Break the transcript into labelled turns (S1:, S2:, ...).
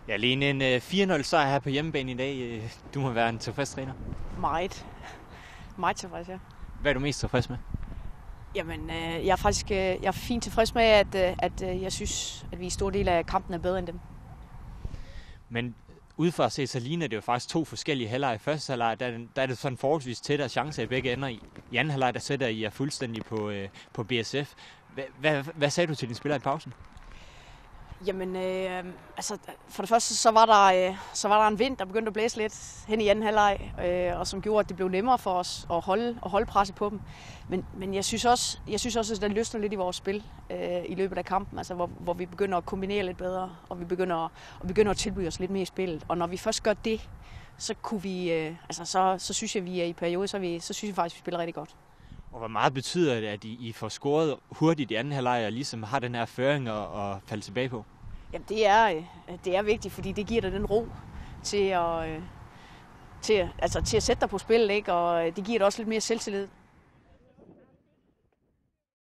S1: Ja, Lene, en 4-0 sejr her på hjemmebane i dag. Du må være en tilfreds træner.
S2: Meget. Meget tilfreds, ja.
S1: Hvad er du mest tilfreds med?
S2: Jamen, jeg er fint tilfreds med, at jeg synes, at vi i stor del af kampen er bedre end dem.
S1: Men udefra at se, så ligner det jo faktisk to forskellige halvleje. I første halvleg, der er det sådan forholdsvis tættere chancer i begge ender. I anden halvleg, der sætter I jer fuldstændig på BSF. Hvad sagde du til dine spillere i pausen?
S2: Jamen, for det første, så var der en vind, der begyndte at blæse lidt hen i anden halvleg, og som gjorde, at det blev nemmere for os at holde presset på dem. Men jeg synes også, at det løsner lidt i vores spil i løbet af kampen, altså hvor vi begynder at kombinere lidt bedre, og vi begynder at tilbyde os lidt mere i spillet. Og når vi først gør det, så kunne vi, så synes jeg, vi er i periode, så synes jeg faktisk, vi spiller rigtig godt.
S1: Og hvor meget betyder det, at I får scoret hurtigt i anden halvleg og ligesom har den her føring at falde tilbage på?
S2: Jamen, det er vigtigt, fordi det giver dig den ro til at sætte dig på spil, ikke? Og det giver dig også lidt mere selvtillid.